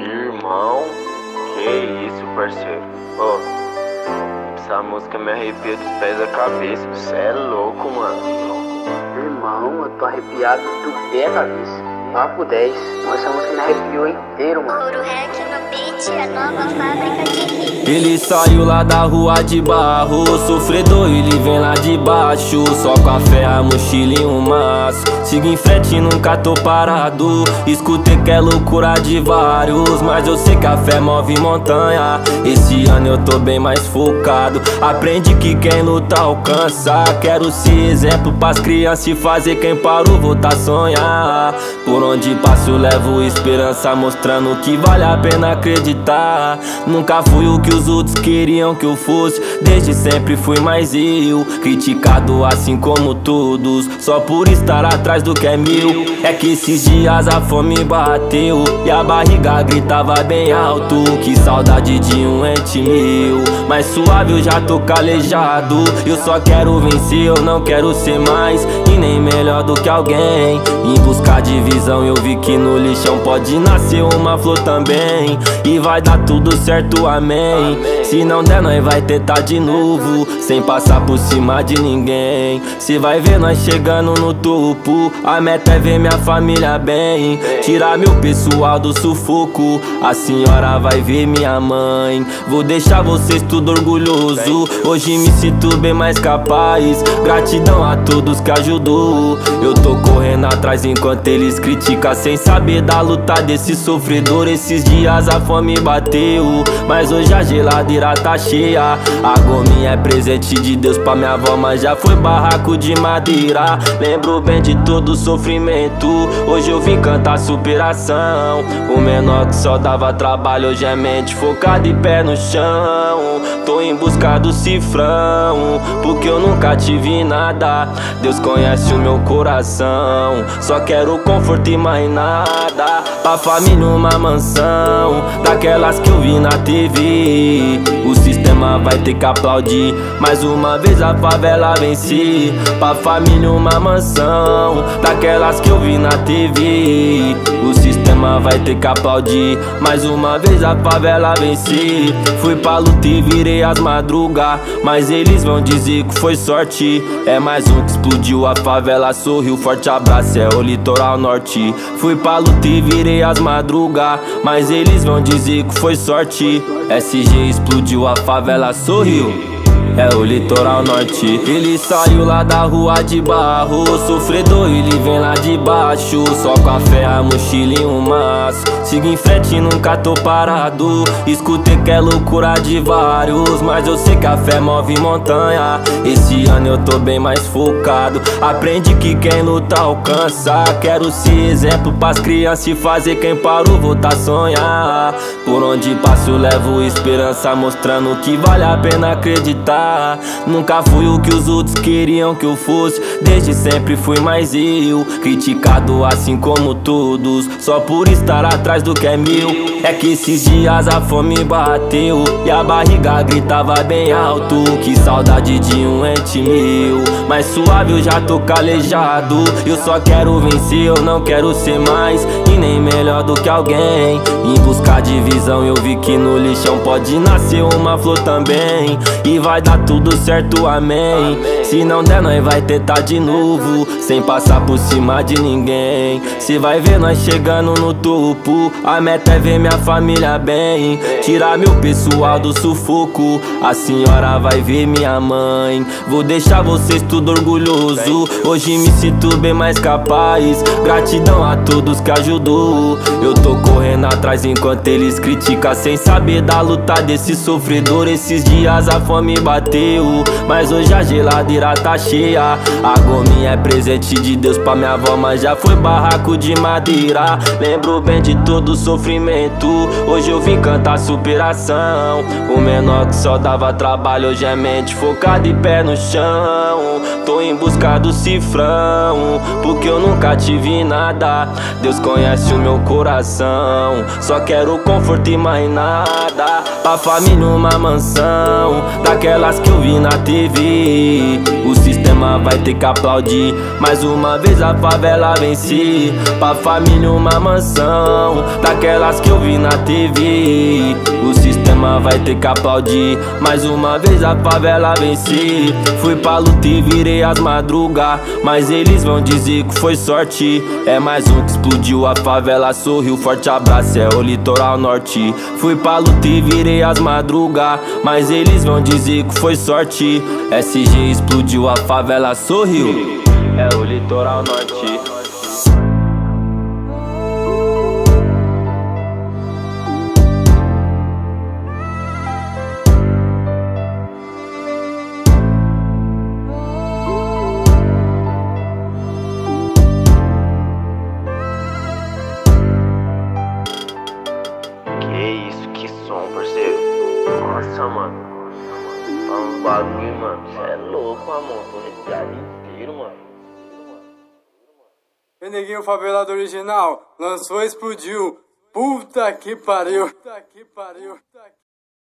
Irmão, que isso, parceiro? Essa música me arrepia dos pés à cabeça. Cê é louco, mano. Irmão, eu tô arrepiado do pé à cabeça. Papo 10. Essa música me arrepiou inteiro, mano. Ouro Rec no beat, a nova fábrica de hit. Ele saiu lá da rua de barro, sofredor, ele vem lá de baixo. Só com a fé, a mochila e um maço. Sigo em frente, nunca tô parado. Escutei que é loucura de vários, mas eu sei que a fé move montanha. Esse ano eu tô bem mais focado. Aprendi que quem luta alcança. Quero ser exemplo pras crianças e fazer quem parou voltar a sonhar. Por onde passo levo esperança, mostrando que vale a pena acreditar. Nunca fui o que os outros queriam que eu fosse, desde sempre fui mais eu. Criticado assim como todos, só por estar atrás do que é meu. É que esses dias a fome bateu e a barriga gritava bem alto. Que saudade de um ente meu, mas suave eu já tô calejado. Eu só quero vencer, eu não quero ser mais e nem melhor do que alguém. Em busca de visão eu vi que no lixão pode nascer uma flor também. E vai dar tudo certo, amém. Se não der, nós vai tentar de novo, sem passar por cima de ninguém. Cê vai ver nós chegando no topo. A meta é ver minha família bem, tirar meu pessoal do sufoco. A senhora vai ver minha mãe. Vou deixar vocês tudo orgulhoso. Hoje me sinto bem mais capaz. Gratidão a todos que ajudou. Eu tô correndo atrás enquanto eles criticam, sem saber da luta desse sofredor. Esses dias a fome bateu, mas hoje a geladeira tá cheia. A gominha é presente de Deus pra minha avó, mas já foi barraco de madeira. Lembro bem de todo o sofrimento, hoje eu vim cantar superação. O menor que só dava trabalho hoje é mente focada e pé no chão. Tô em busca do cifrão, porque eu nunca tive nada. Deus conhece o meu coração, só quero conforto e mais nada. Pra família uma mansão, daquelas que eu vi na TV. O sistema vai ter que aplaudir, mais uma vez a favela vencer. Pra família uma mansão, daquelas que eu vi na TV. O sistema vai ter que aplaudir, mais uma vez a favela vencer. Fui pra luta e virei as madrugas, mas eles vão dizer que foi sorte. É mais um que explodiu, a favela sorriu. Forte abraço, é o litoral norte. Fui pra luta e virei as madrugas, mas eles vão dizer que foi sorte. SG explodiu, a favela sorriu. É o litoral norte. Ele saiu lá da rua de barro, sofredor, ele vem lá de baixo. Só com a fé, a mochila e um maço. Sigo em frente, nunca tô parado. Escutei que é loucura de vários, mas eu sei que a fé move montanha. Esse ano eu tô bem mais focado. Aprendi que quem luta alcança. Quero ser exemplo pras crianças e fazer quem parou voltar a sonhar. Por onde passo levo esperança, mostrando que vale a pena acreditar. Nunca fui o que os outros queriam que eu fosse, desde sempre fui mais eu. Criticado assim como todos, só por estar atrás do que é meu. É que esses dias a fome bateu e a barriga gritava bem alto. Que saudade de um ente meu, mas suave eu já tô calejado. Eu só quero vencer, eu não quero ser mais e nem melhor do que alguém. Em busca de visão eu vi que no lixão pode nascer uma flor também. E vai dar tudo certo, amém. Se não der, nós vai tentar de novo, sem passar por cima de ninguém. Cê vai ver nós chegando no topo. A meta é ver minha família bem, tirar meu pessoal do sufoco. A senhora vai ver minha mãe. Vou deixar vocês tudo orgulhoso. Hoje me sinto bem mais capaz. Gratidão a todos que ajudou. Eu tô correndo atrás enquanto eles criticam, sem saber da luta desse sofredor. Esses dias a fome bateu, mas hoje a geladeira tá cheia. A gominha é presente de Deus pra minha avó, mas já foi barraco de madeira. Lembro bem de todo o sofrimento, hoje eu vim cantar superação. O menor que só dava trabalho hoje é mente focada e pé no chão. Tô em busca do cifrão, porque eu nunca tive nada. Deus conhece o meu coração, não. Só quero conforto e mais nada. Pra família uma mansão, daquelas que eu vi na TV. O sistema vai ter que aplaudir, mais uma vez a favela venci. Pra família uma mansão, daquelas que eu vi na TV. O sistema vai ter que aplaudir, mais uma vez a favela venci. Fui pra luta e virei as madrugas, mas eles vão dizer que foi sorte. É mais um que explodiu, a favela sorriu. Forte abraço, é o litoral norte. Fui pra luta e virei as madrugas, mas eles vão dizer que foi sorte. SG explodiu, a favela sorriu. É o litoral norte. Que isso, que som, parceiro. Nossa, mano. Fala uns bagulho, mano. Cê é louco, amor. Tô arrepiado inteiro, mano. E neguinho favelado original lançou e explodiu. Puta que pariu.